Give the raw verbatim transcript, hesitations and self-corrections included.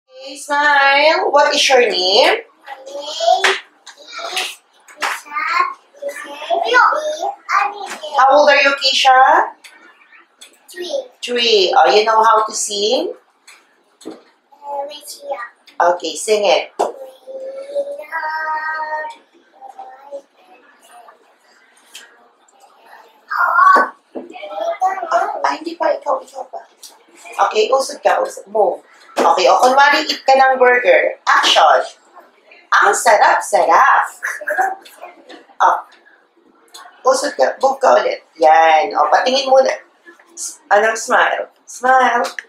Okay, smile. What is your name? How old are you, Keisha? Three. Three. Oh, you know how to sing? Okay, sing it. Ah, hindi pa. Ikaw, ikaw pa. Okay, usod ka, usod. Move. Okay, o kunwari eat ka ng burger. Action. Ang sarap-sarap. Oh. Usod ka, move ka ulit. Yan. O, patingin muna. Anong smile? Smile.